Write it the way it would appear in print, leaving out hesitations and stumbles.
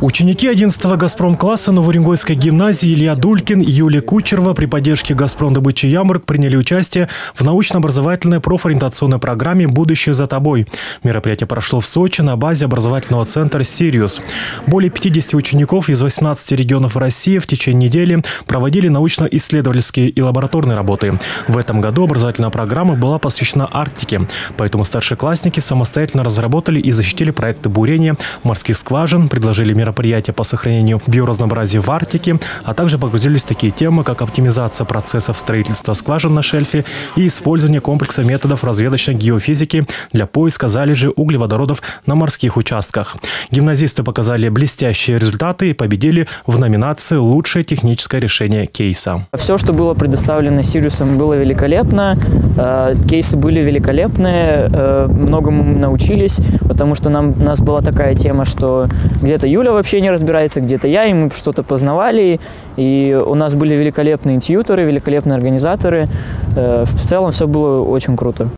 Ученики 11 «Газпром-класса» Новоуренгойской гимназии Илья Дулькин и Юлия Кучерова при поддержке «Газпром-добычи Ямбург» приняли участие в научно-образовательной профориентационной программе «Будущее за тобой». Мероприятие прошло в Сочи на базе образовательного центра «Сириус». Более 50 учеников из 18 регионов России в течение недели проводили научно-исследовательские и лабораторные работы. В этом году образовательная программа была посвящена Арктике, поэтому старшеклассники самостоятельно разработали и защитили проекты бурения морских скважин, предложили мероприятия по сохранению биоразнообразия в Арктике, а также погрузились в такие темы, как оптимизация процессов строительства скважин на шельфе и использование комплекса методов разведочной геофизики для поиска залежей углеводородов на морских участках. Гимназисты показали блестящие результаты и победили в номинации «Лучшее техническое решение кейса». Все, что было предоставлено Сириусом, было великолепно. Кейсы были великолепные, многому мы научились, потому что у нас была такая тема, что где-то Юля вообще не разбирается, где-то я, и мы что-то познавали, и у нас были великолепные тьюторы, великолепные организаторы. В целом все было очень круто.